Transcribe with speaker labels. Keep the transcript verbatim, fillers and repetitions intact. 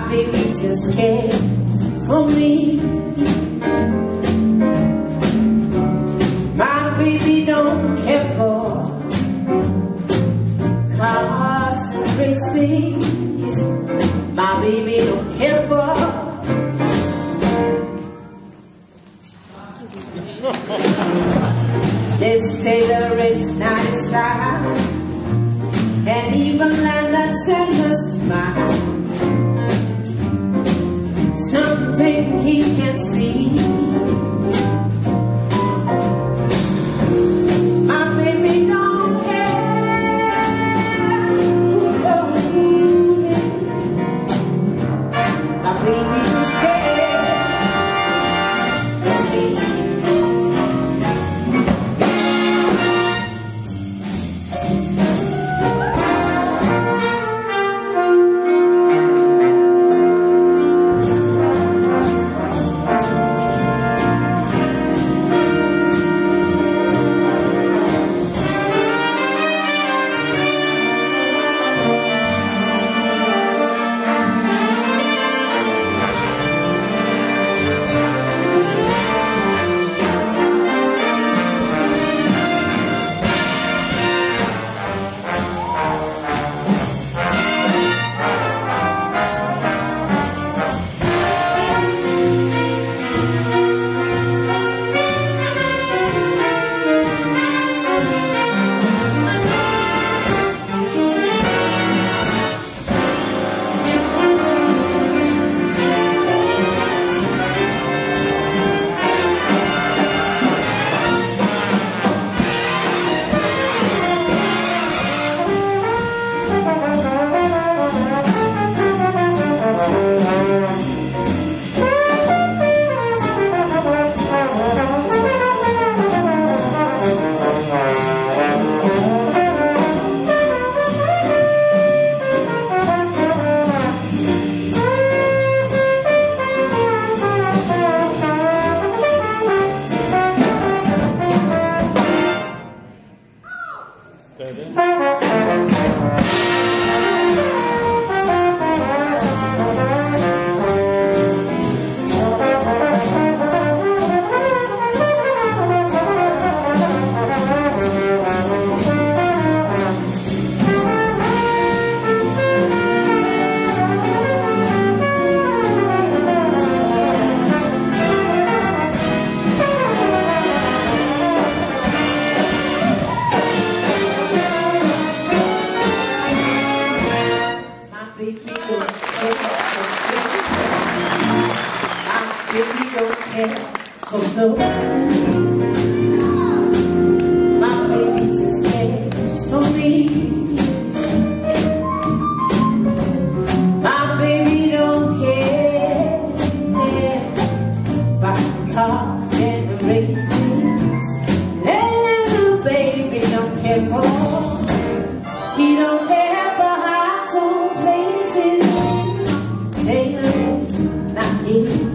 Speaker 1: baby just cares for me. My baby don't care for cars and races. My baby don't care for this Taylor is not his style, and even land a tender smile. Something he can see. My baby don't care who knows it. My baby just cares for me. Baby don't care for no. My baby just cares for me. My baby don't care about cars and races. Little baby don't care for. He don't care for high tone places. Taylor's not here.